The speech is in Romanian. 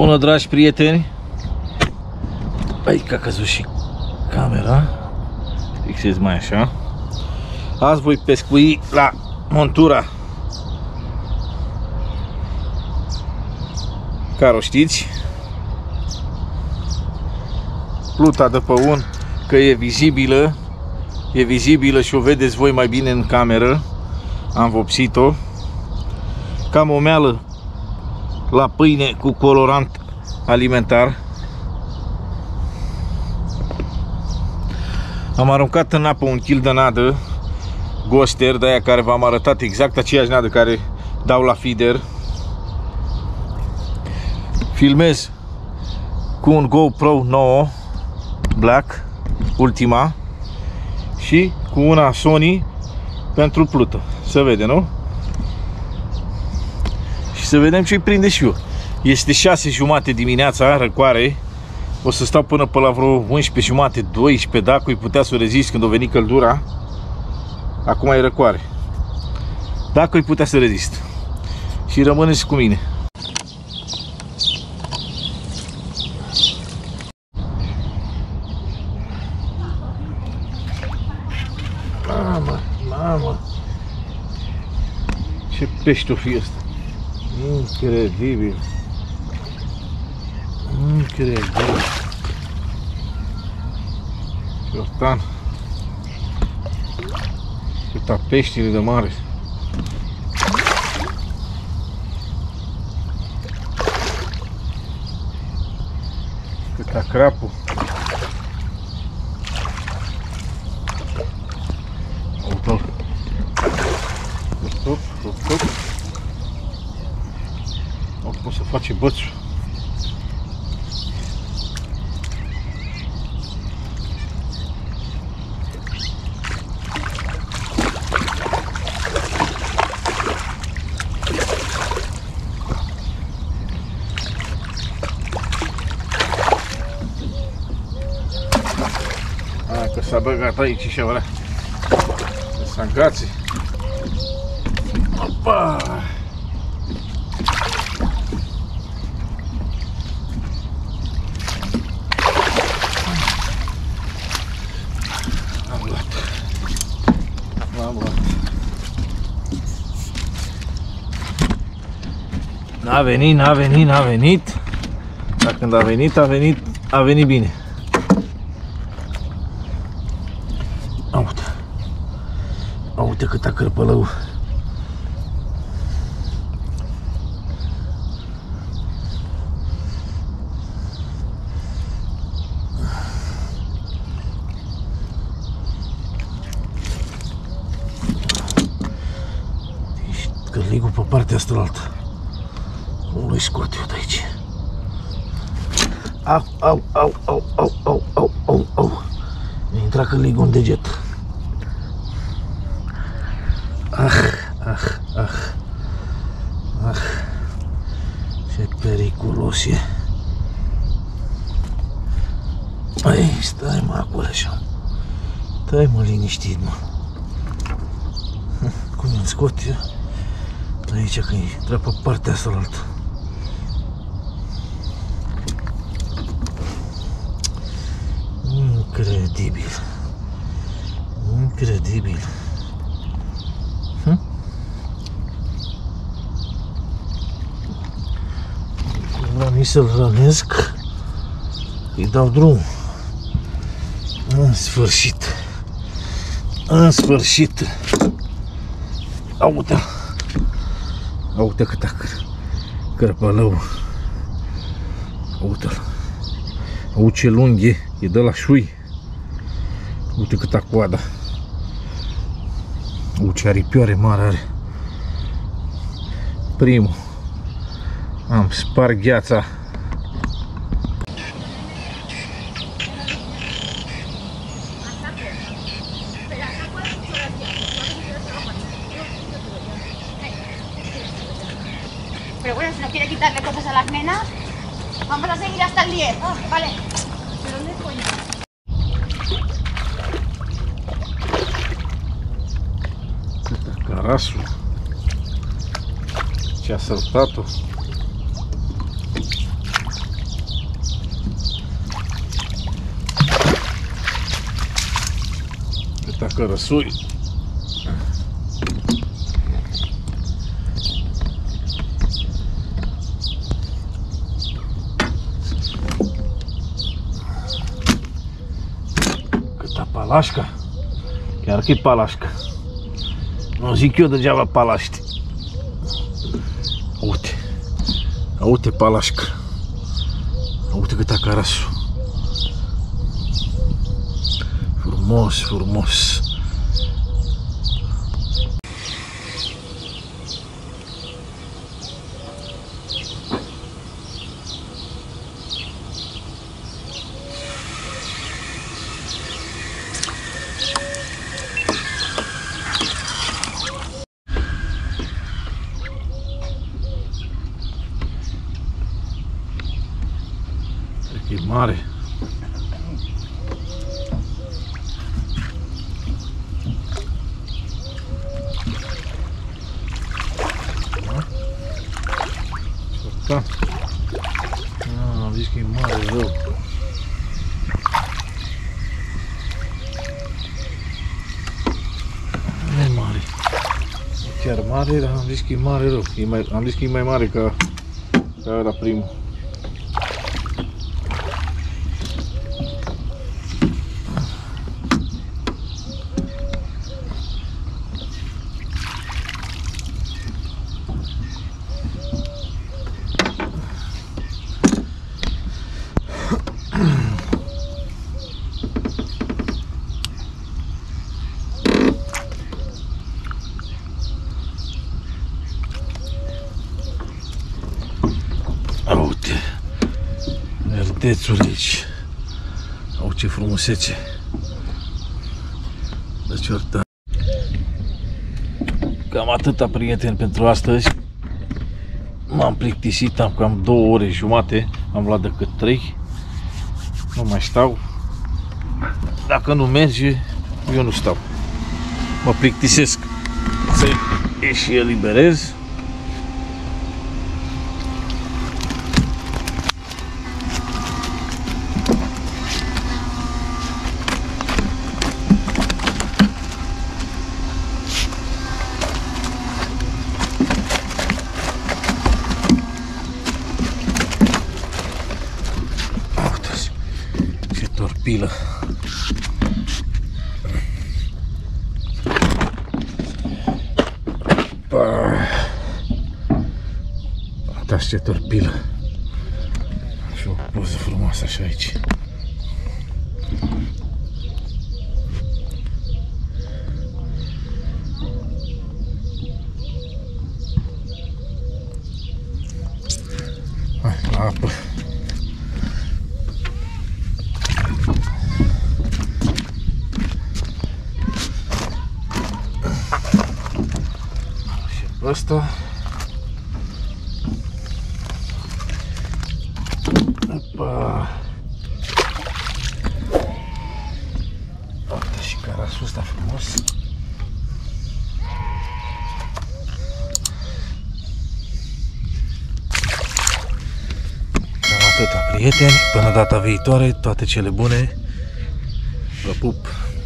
Bună, dragi prieteni! Aici a căzut și camera. Fixez mai așa. Azi voi pescui la montura care o știți. Pluta de pe un, că e vizibilă și o vedeți voi mai bine în cameră. Am vopsit-o. Cam o meală la pâine cu colorant alimentar. Am aruncat în apă un kil de nadă Goster, de aia care v-am arătat, exact aceeași nadă care dau la feeder. Filmez cu un GoPro 9 Black, ultima, și cu una Sony pentru plută. Se vede, nu? Și să vedem ce-i prinde și eu. Este 6:30 dimineața, răcoare. O să stau până pe la vreo 11:30, 12, dacă îi putea să o rezist când a venit căldura. Acum e răcoare. Dacă îi putea să rezist. Și rămâneți cu mine. Mamă. Ce pește o fi ăsta. Incredibil. Ciortan. Câta peștile de mare. Câta crapul. Uite-l. Stop. O să face bățul. Că s-a băgat aici și vrea să se agațe. Opa! L-am luat. N-a venit. Dar când a venit bine. Uite câta cărpălău. Cărligul pe partea asta altă. Nu l-i scot eu de aici. Au. Mi-a intrat cărligul în deget. Ce periculos e. Ai, stai mă acolo așa. Stai mă liniștit, mă. Cum îl scot eu? Aici că intră pe partea asta altă. Incredibil. Vreau nici să-l rănesc. Îi dau drum. În sfârșit. Uite câta cărpălău. Uite-l. Uite ce lung e de la șui. Uite câta coada. Uite ce aripioare mare are. Primul. Am spart gheața. Pero bueno, si no quiere quitarle cosas a las nenas, vamos a seguir hasta el 10. Oh, vale. ¿De dónde coño? Carasul. Ce-a săltat-o. cărăsui. Câta palașca. Chiar că e palașca. Nu zic eu degeaba palaști. Uite. Uite palașca. Uite câta carasul. Frumos, frumos. Cred că e mare. Da. Am zis că e mare rău. Nu e mare. E chiar mare, dar am zis că e mare rău. Am zis că e mai mare ca ăla primul. Uite, verdețul aici. Au ce frumusețe. Deci orta. Cam atâta, prieteni, pentru astăzi. M-am plictisit, am cam 2 ore jumate. Am luat decât 3. Nu mai stau. Dacă nu merge, eu nu stau. Mă plictisesc să și eliberez. Ce torpilă. Uitați ce torpilă. Și o poză frumoasă așa aici. Hai la apă. Și ăsta. Opa. Uite și carasul ăsta frumos. Cam atâta, prieteni. Până data viitoare, toate cele bune. Vă pup!